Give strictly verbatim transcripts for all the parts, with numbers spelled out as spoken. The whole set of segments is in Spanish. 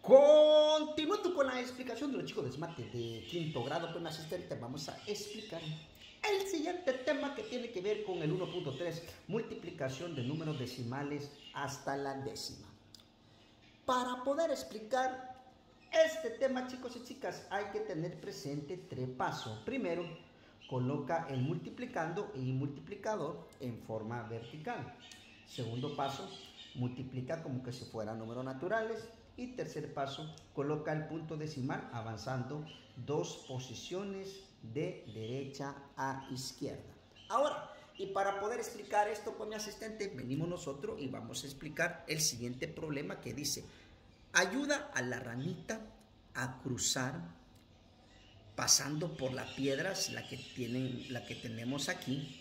Continuando con la explicación de los chicos de SMAT de quinto grado, pues mi asistente, vamos a explicar el siguiente tema que tiene que ver con el uno punto tres, multiplicación de números decimales hasta la décima. Para poder explicar este tema, chicos y chicas, hay que tener presente tres pasos. Primero, coloca el multiplicando y multiplicador en forma vertical. Segundo paso, multiplica como que si fueran números naturales. Y tercer paso, coloca el punto decimal avanzando dos posiciones de derecha a izquierda. Ahora, y para poder explicar esto con mi asistente, venimos nosotros y vamos a explicar el siguiente problema que dice: ayuda a la ranita a cruzar pasando por las piedras, la que, tienen, la que tenemos aquí.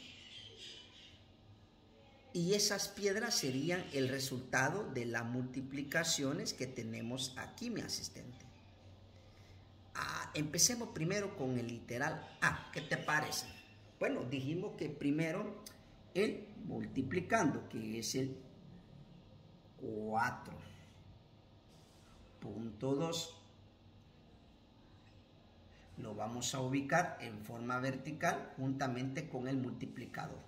Y esas piedras serían el resultado de las multiplicaciones que tenemos aquí, mi asistente. Ah, empecemos primero con el literal A. ¿Qué te parece? Bueno, dijimos que primero el multiplicando, que es el cuatro punto dos. Lo vamos a ubicar en forma vertical juntamente con el multiplicador.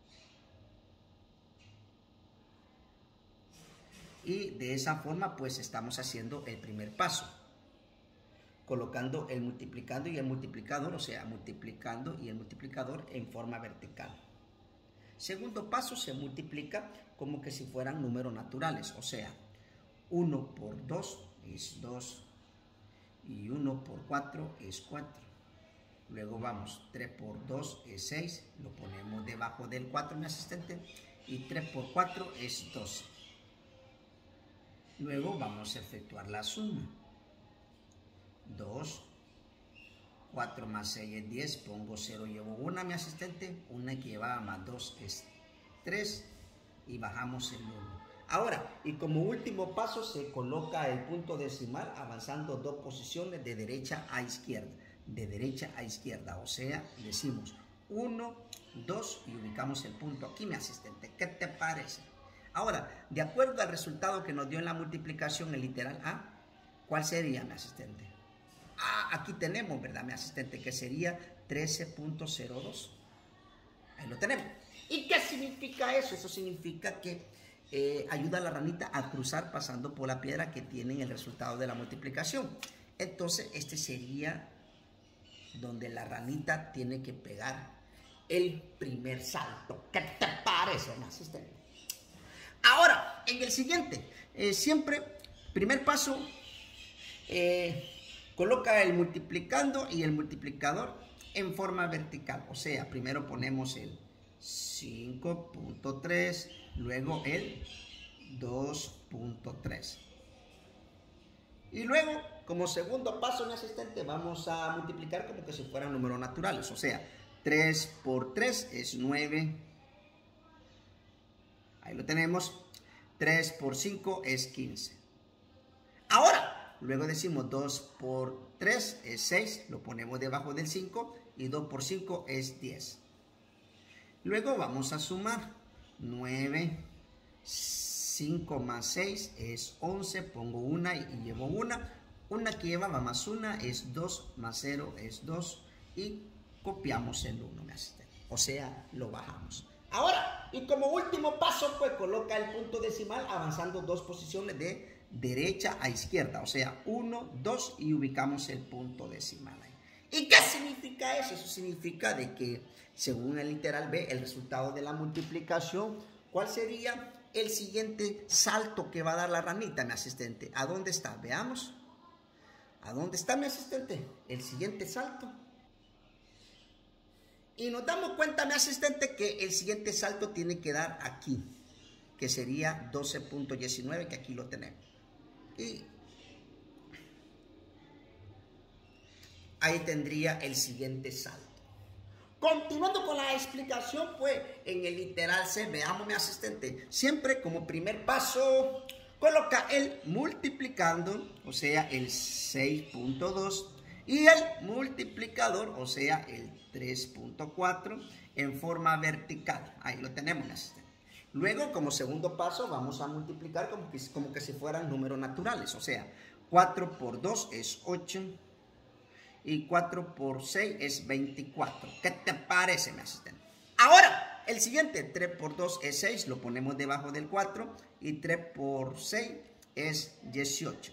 Y de esa forma pues estamos haciendo el primer paso, colocando el multiplicando y el multiplicador, o sea, multiplicando y el multiplicador en forma vertical. Segundo paso, se multiplica como que si fueran números naturales, o sea, uno por dos es dos y uno por cuatro es cuatro. Luego vamos, tres por dos es seis, lo ponemos debajo del cuatro, mi asistente, y tres por cuatro es doce. Luego vamos a efectuar la suma. dos, cuatro más seis es diez, pongo cero, llevo una, mi asistente, una que llevaba más dos es tres y bajamos el uno. Ahora, y como último paso se coloca el punto decimal avanzando dos posiciones de derecha a izquierda, de derecha a izquierda, o sea, decimos uno, dos y ubicamos el punto aquí, mi asistente. ¿Qué te parece? Ahora, de acuerdo al resultado que nos dio en la multiplicación, el literal A, ¿cuál sería, mi asistente? Ah, aquí tenemos, ¿verdad, mi asistente? Que sería trece punto cero dos. Ahí lo tenemos. ¿Y qué significa eso? Eso significa que eh, ayuda a la ranita a cruzar pasando por la piedra que tienen el resultado de la multiplicación. Entonces, este sería donde la ranita tiene que pegar el primer salto. ¿Qué te parece, mi asistente? Ahora, en el siguiente, eh, siempre, primer paso, eh, coloca el multiplicando y el multiplicador en forma vertical. O sea, primero ponemos el cinco punto tres, luego el dos punto tres. Y luego, como segundo paso, mi asistente, vamos a multiplicar como que si fueran números naturales. O sea, tres por tres es nueve. Ahí lo tenemos. tres por cinco es quince. Ahora, luego decimos dos por tres es seis. Lo ponemos debajo del cinco. Y dos por cinco es diez. Luego vamos a sumar. nueve. cinco más seis es once. Pongo una y llevo una. Una que llevaba más una es dos. Más cero es dos. Y copiamos el uno, me asiste. O sea, lo bajamos. Ahora, y como último paso, pues coloca el punto decimal avanzando dos posiciones de derecha a izquierda. O sea, uno, dos y ubicamos el punto decimal ahí. ¿Y qué significa eso? Eso significa de que, según el literal B, el resultado de la multiplicación, ¿cuál sería el siguiente salto que va a dar la ranita, mi asistente? ¿A dónde está? Veamos. ¿A dónde está, mi asistente? El siguiente salto. Y nos damos cuenta, mi asistente, que el siguiente salto tiene que dar aquí, que sería doce punto diecinueve, que aquí lo tenemos. Y ahí tendría el siguiente salto. Continuando con la explicación, pues en el literal C, veamos, mi asistente, siempre como primer paso, coloca el multiplicando, o sea, el seis punto dos. Y el multiplicador, o sea, el tres punto cuatro, en forma vertical. Ahí lo tenemos, mi asistente. Luego, como segundo paso, vamos a multiplicar como que, como que si fueran números naturales. O sea, cuatro por dos es ocho. Y cuatro por seis es veinticuatro. ¿Qué te parece, mi asistente? Ahora, el siguiente, tres por dos es seis. Lo ponemos debajo del cuatro. Y tres por seis es dieciocho.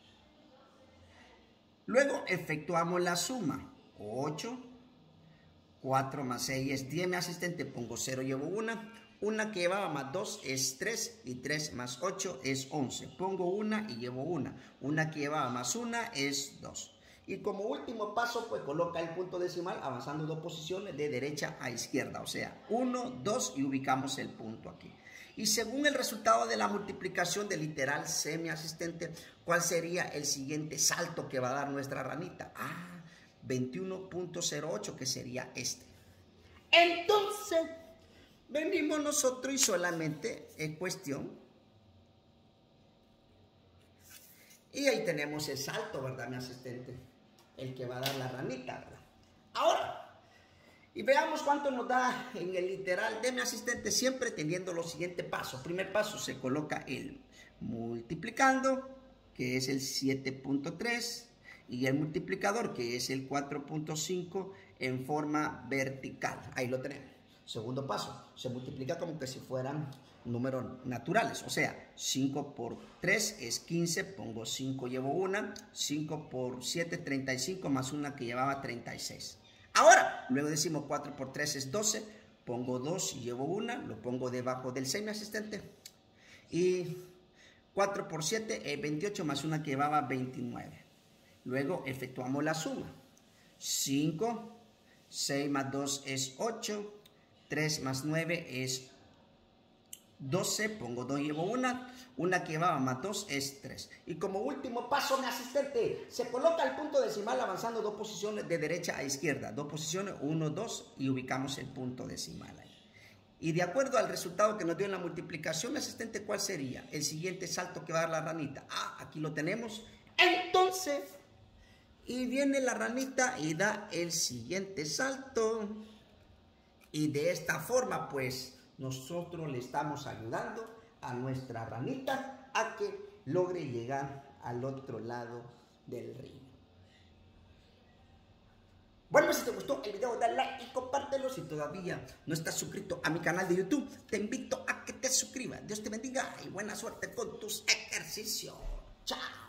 Luego efectuamos la suma. ocho. cuatro más seis es diez, mi asistente. Pongo cero, llevo una. Una que llevaba más dos es tres. Y tres más ocho es once. Pongo una y llevo una. Una que llevaba más una es dos. Y como último paso, pues coloca el punto decimal avanzando dos posiciones de derecha a izquierda. O sea, uno, dos y ubicamos el punto aquí. Y según el resultado de la multiplicación del literal C, mi asistente, ¿cuál sería el siguiente salto que va a dar nuestra ranita? Ah, veintiuno punto cero ocho, que sería este. Entonces, venimos nosotros y solamente es cuestión. Y ahí tenemos el salto, ¿verdad, mi asistente? El que va a dar la ranita, ¿verdad? Ahora, y veamos cuánto nos da en el literal de mi asistente, siempre teniendo los siguientes pasos. Primer paso, se coloca el multiplicando, que es el siete punto tres, y el multiplicador, que es el cuatro punto cinco, en forma vertical. Ahí lo tenemos. Segundo paso, se multiplica como que si fueran números naturales, o sea, cinco por tres es quince, pongo cinco, llevo una, cinco por siete, treinta y cinco, más una que llevaba treinta y seis. Ahora, luego decimos cuatro por tres es doce, pongo dos y llevo una, lo pongo debajo del seis, mi asistente, y cuatro por siete es veintiocho, más una que llevaba veintinueve. Luego efectuamos la suma, cinco, seis más dos es ocho, tres más nueve es doce, pongo dos, llevo una, una que llevaba más dos es tres. Y como último paso, mi asistente, se coloca el punto decimal avanzando dos posiciones de derecha a izquierda, dos posiciones, uno, dos, y ubicamos el punto decimal ahí. Y de acuerdo al resultado que nos dio en la multiplicación, mi asistente, ¿cuál sería el siguiente salto que va a dar la ranita? Ah, aquí lo tenemos. Entonces, y viene la ranita y da el siguiente salto. Y de esta forma, pues, nosotros le estamos ayudando a nuestra ranita a que logre llegar al otro lado del río. Bueno, si te gustó el video, dale like y compártelo. Si todavía no estás suscrito a mi canal de YouTube, te invito a que te suscribas. Dios te bendiga y buena suerte con tus ejercicios. Chao.